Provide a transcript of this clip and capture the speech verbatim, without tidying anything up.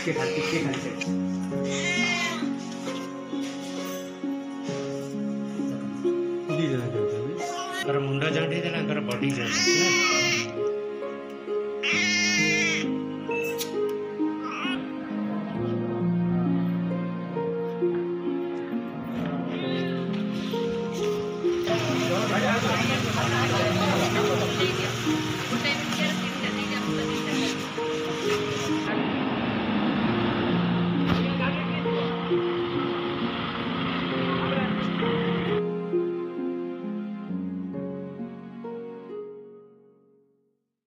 टिके खाली टिके खाली दी जना कर मुंडा जांडी देना कर बॉडी जांडी